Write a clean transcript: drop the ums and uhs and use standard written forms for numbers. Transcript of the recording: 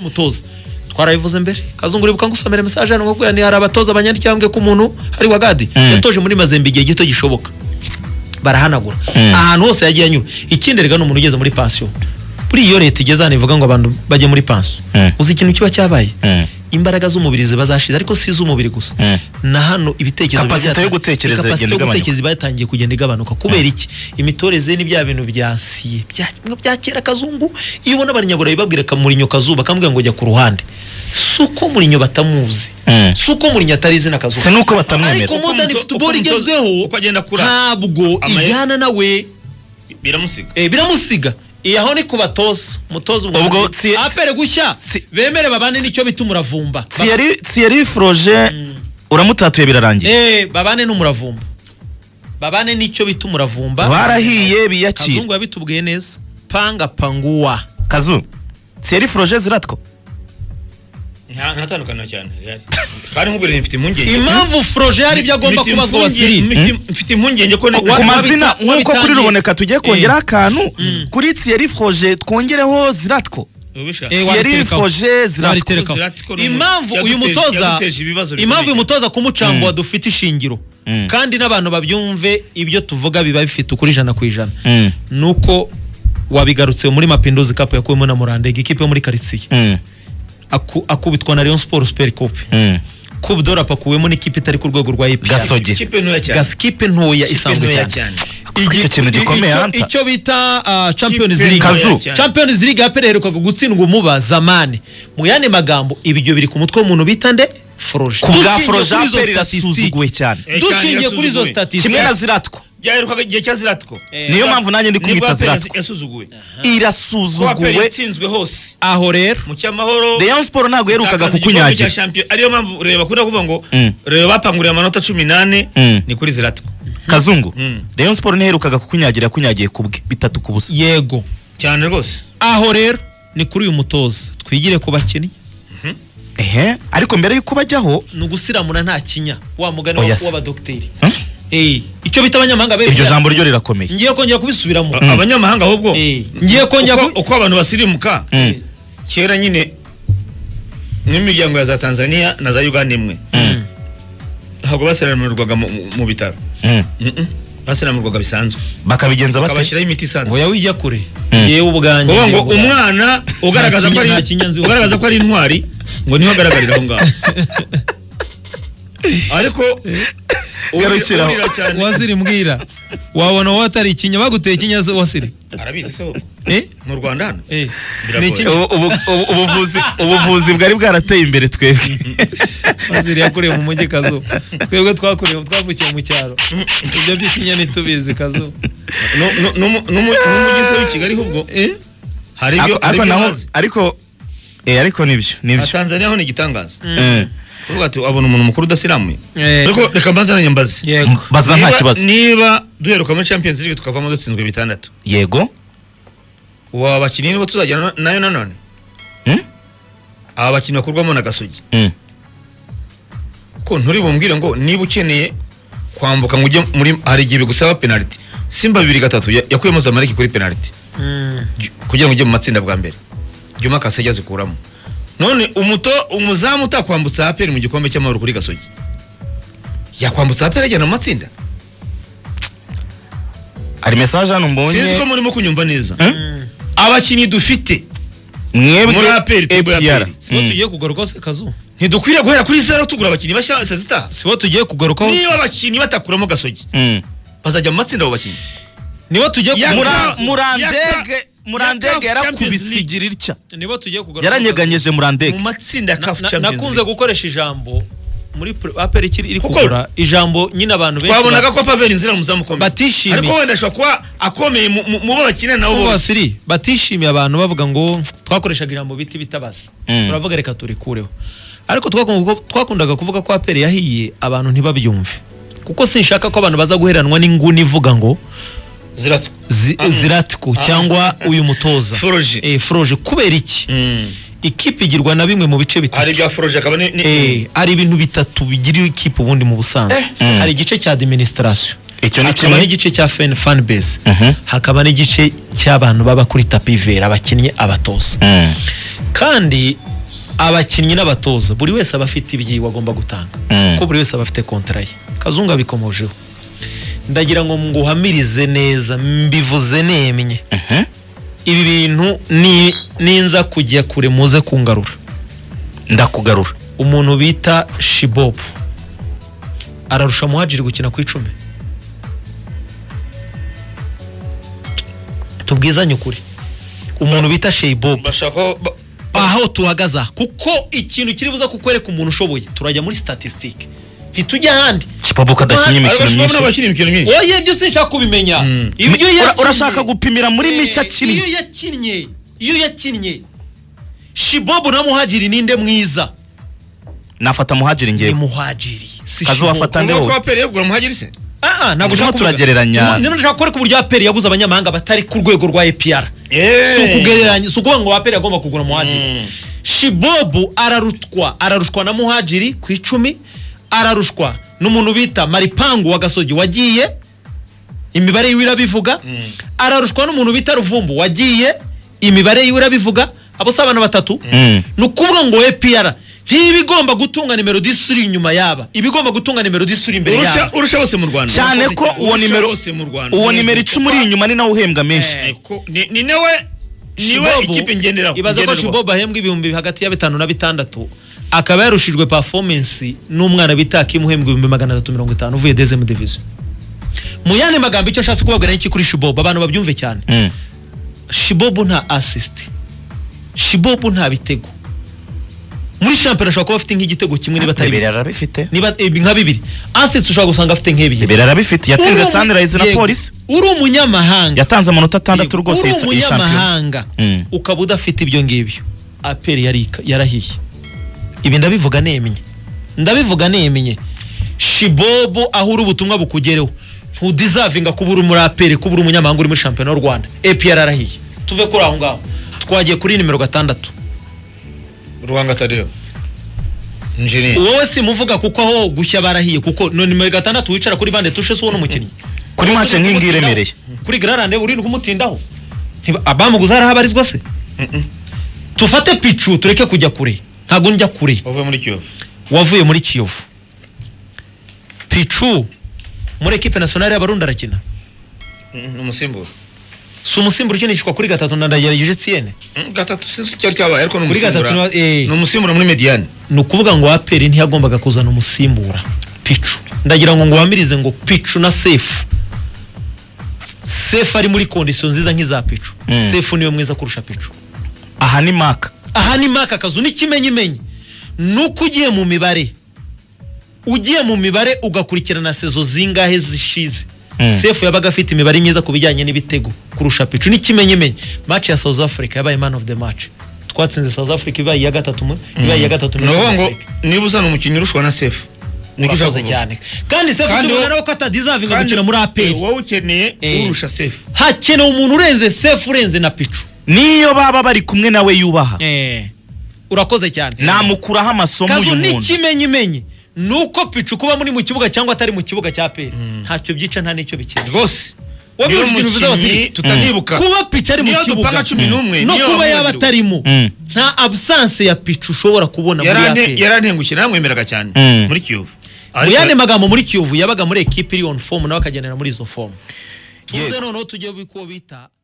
y'umutoza twarabivuze mbere Kazungu uribuka ngusomera message hano ngo ni hari abatoza abanyandyambwe ku muntu hari Wagadi yatoje muri Mazembe igihe gito gishoboka barahanagura ahantu hose yagiye anyura ikindi rega n'umuntu ugeze muri pension buri iyo leta igeze hano ivuga ngo abantu bajye muri pension uzi ikintu kiba cyabaye imbaraga z'umubiri zibazashize ariko si z'umubiri gusa na hano ibitekerezo kapasite yo gutekereza batangiye kugenda igabanuka kubera iki imitoreze ni bya bintu byasiye bya kera Kazungu iyo ubona abanyaburayi babwira Mourinho Kazuba kambwira ngo jya ku ruhande suko Mourinho batamuzi suko Mourinho atarize na Kazuba se nuko batamwemera ariko modern football igezweho ukagenda kura ntabwo ijyana nawe biramusiga aho ni kubatoza mutoza ubwo apere gushya bemere babane nicyo bita umuravumba Thierry Froger uramutatuye birarangiye babane n'umuravumba babane nicyo bita umuravumba barahiye biyakira Kazungu yabitubwiye neza panga panguwa Kazu Thierry Froger ziratwo ntatandukana cyane kandi nkubwire mfite impungenge impamvu Froger hari ibyo agomba kubazwa Wasiri mfite impungenge ko ku mazina nkuko kuri ruboneka tugiye kongera akantu kuri Thierry Froger twongereho ziratwo Thierry Froger ziratwo impamvu uyu mutoza kumucangwa dufite ishingiro kandi n'abantu babyumve ibyo tuvuga biba bifite ukuri 100% nuko wabigarutse muri Mapinduzi Cup yakuwemo na Murandege ikipe yo muri quartier akubitwa na Rayon Sport Super Cup Coupe d'Europe akuwemo n'ikipe itari ku rwego rwa EPR Gasogi Gaskipe ntoya isanzwe cyane icyo kintu gikomeye hanta icyo bita Champions League Champions League yapererukaga gutsindwa umuba zamane mu yane magambo ibyo biri ku mutwe w'umuntu bita nde Froger ku bwa Froger irasuzuguwe cyane dushingiye kuri izo statistics kimwe na ziratwo byaherukaga igihe cya ziratwo niyo mpamvu nanjye ndi kumwita ziratwo yasuzuguwe irasuzuguwe yatsinzwe hose aho rero mu cyamahoro Rayon Sport ntago yerukaga kukunyagira ariyo mpamvu reba kuri kuvuga ngo reba bapanguriye amanota 18 ni kuri ziratwo Kazungu Rayon Sport ntiherukaga kukunyagira yakunyagiye kubwe 3-0 yego cyane rwose aho rero ni kuri uyu mutoza twigire ku bakinnyi ariko mbere yuko bajyaho nugusiramuna nta kinya wa mugani w'abadokteri icyo bita abanyamahanga bebe iryo jambo ryo rirakomeye ngiye kongera kubisubiramo abanyamahanga ahubwo ngiye kongera uko abantu basirimuka kera nyine n'imiryango ya za Tanzania na za Uganda imwe ntabwo basiramirwaga mu bitaro basiramirwaga bisanzwe bakabigenza bate bakabashiraho imiti isanzwe oya wijya kure yewe ubwanjye ngo umwana ugaragaza ko ari intwari ngo niho agaragarira aho ngaho ariko Wasiri mbwira wabona watari ikinya baguteye ikinya Wasiri arabizi se mu Rwanda hano ubuvuzi bwari bwarateye imbere twebwe Wasiri yakuriye mu mujyi Kazu twebwe twavukiye mu cyaro ibyo by'ikinya nitubizi Kazu n'umujyi se w'Kigali hubwo hari ibyo ariko nibyo Tanzania ho ni igitangaza kuvuga ati abona umuntu mukuru udasiramuye ariko reka mbanza mbaze yego baza nta kibazo niba duheruka muri Champions League tukavamo dutsinzwe 6 yego uwa bakinyi nibo tuzajyana nayo nanone aba bakinyi bakurwamo na Gasogi ko nturi bumbwire ngo niba ukeneye kwambuka ngo ujye muri hari igihe bigusaba penalty Simba 2-3 yakuyemo Zamalek kuri penalty kugira ngo ujye mu matsinda bwa mbere Juma Kasajya zikuramo none umuzamu utakwambutsa APR mu gikombe cy'amahoro kuri Gasogi yakwambutsa APR ajyana mu matsinda ari message hano mbonye sinzi ko murimo kunyumva neza abakinyi dufite mwebwe muri APR sibo tugiye kugaruka se Kazu ntidukwiriye guhera kuri zero tugura abakinyi bashya sezita sibo tugiye kugaruka niba abakinyi batakuramo Gasogi bazajya mu matsinda abo bakinyi nibo tugiye Murandege yarakubisigira itya nibo tugiye kugaruka yaranyeganyeje Murandege mu matsinda CAF Champions nakunze gukoresha ijambo muri APR iri kugura ijambo nyine abantu benshi twabonaga ko Pavel inzira muzamukomeye batishimiye ariko wenda shakwa akomeye mu bakina nabo Wasiri batishimiye abantu bavuga ngo twakoreshaga ijambo biti bitabaza turavuga reka turikureho ariko twakundaga kuvuga ko APR yahiye abantu ntibabyumve kuko sinshaka ko abantu baza guheranwa n'inguni ivuga ngo ziratiko cyangwa uyu mutoza Froger kubera iki ikipe igirwa na bimwe mu bice bitatu ari bya Froger akaba ari ibintu bitatu bigira ikipe ubundi mu busanzwe hari igice cya administration icyo ni kimwe n'igice cya fan base hakaba n'igice cy'abantu baba kuri tapi vera abakinnyi abatoza kandi abakinnyi n'abatoza buri wese aba afite ibyiwe agomba gutanga ko buri wese aba afite kontra ye. Kazungu abikomojeho, ndagira ngo nguhamirize neza mbivuze nemye. Ibi bintu ninza kujya kure muze kungarura, ndakugarura. Umuntu bita Shibobu ararusha Muhadjiri gukina ku 10. Tubwizanye ukuri, umuntu bita Shibobu aho tuhagaza, kuko ikintu kiri buza kukwereka umuntu ushoboye turajya muri statistique ntitujya handi. Shibobu kadakinya imikino myinshi. Oye ibyo sinshaka kubimenya. Ibyo urashaka gupimira muri mica kimwe. Iyo yakinnye Shibobu na Muhadjiri ninde mwiza? Nafata Muhadjiri ngewe. Ni Muhadjiri. Kazo wafata ndeho. Ko aperi yagura Muhadjiri se? Ntabwo ushaka turagereranya. Nino ndashaka kwereka uburyo aperi yaguze abanyamahanga batari ku rwego rwa APR. Sukugereranya, sukuvuga ngo aperi agomba kugura Muhadjiri. Shibobu ararushwa na Muhadjiri ku 10, ararushwa n'umuntu bita Maripangu wa Gasogi wagiye, imibare yiwe irabivuga. Ararushwa n'umuntu bita Ruvumbu wagiye, imibare yiwe irabivuga. Abo sabana batatu nukuvuga ngo APR ntibigomba gutunga nimero 10 uri inyuma yaba, ibigomba gutunga nimero 10 uri imbere yaba. Urusha bose mu Rwanda cyane ko uwo nimero 10 uri inyuma ni nawe uhembwa menshi. Ni nawe niwe ikipe ngenderaho. Ibaza ko Shibobu ahembwa ibihumbi hagati ya 5 na 6, akaba yarushijwe performance n'umwana bita Kimuhembwa 350 uvuye deuxième division. Mu yane magambo icyo ashaka kubabwira iki kuri Shibobu abantu babyumve cyane. Shibobu nta assist, Shibobu nta bitego. Muri championnat ashobora kuba afite nk'igitego kimwe niba atari birarabifite, niba nka 2. Assist ushobora gusanga afite nk'ebyiri. Birarabifite, yatsinze Sunrise na Police. Uri umunyamahanga, yatanze amanota 6 rwose y'ishampion. Uri umunyamahanga ukaba udafite ibyo ngibyo, aperi yarahiye. Ibi ndabivuga nemye. Shibobu aho uri ubutumwa bukugereho, ntudeservinga kubura muri aperi, kubura umunyamahanga uri muri championnat y'u Rwanda. APR arahiye. Tuve kuri aho ngaho twagiye kuri nimero 6 Ruhanga Tadeo. Engineer. Wowe si muvuga kuko aho gushya barahiye, kuko no nimero 6 wicara kuri bande tushe so n'umukinnyi. Kuri match nk'ingi iremereye. Kuri Grande uri rwumutindaho. Abamuguza harahabarizwa se? Tufate Pichu tureke kujya kure. Ntago njya kure. Wavuye muri Kiyovu. Pichu muri equipe nationale y'Abarundi arakina. Umusimbura. Umusimbura ukinishwa kuri 3 ndagerageje Etienne. 3 sinzi cyari cyabaye ariko n'umusimbura muri Mediane. Nukuvuga ngo APR ntiyagombaga kuzana umusimbura Pichu. Ndagira ngo nguhamirize ngo Pichu na Sefu ari muri conditions nziza nk'iza Pichu. Sefu niyo mwiza kurusha Pichu. Aha ni Maka kazu n'ikimenyimenyi nuko ugiye mu mibare ugakurikirana sezo zingahe zishize. Sefu yabaga afite imibare myiza kubijyanye n'ibitego kurusha Pichu. N'ikimenyimenyi match ya South Africa yabaye man of the match, twatsinze South Africa ibaye ya gatatu ngo niba uzana umukinnyi urushwa na Sefu nikujaze cyane, kandi Sefu tubona ko atadeservinga gukina muri APR. Wowe ukeneye urusha Sefu, hakeneye umuntu urenze Sefu urenze na Pichu, niyo baba bari kumwe nawe yubaha. Urakoze cyane, namukuraho amasomo y'umuntu. Kazo n'ikimenyimenyi nuko Pichu kuba muri mu kibuga cyangwa atari mu kibuga cya APR ntacyo byica nta nicyo bikiza rwose. Tutanibuka kuba Pichu ari mu kibuga no kuba yaba atarimo, nta absence ya Pichu ushobora kubona muri APR. Yarantengukira namwemeraga cyane muri Kiyovu. Yane magambo muri Kiyovu yabaga muri equipe iri on form nawe akagenera muri izo form. Tuze noneho tujye biko bita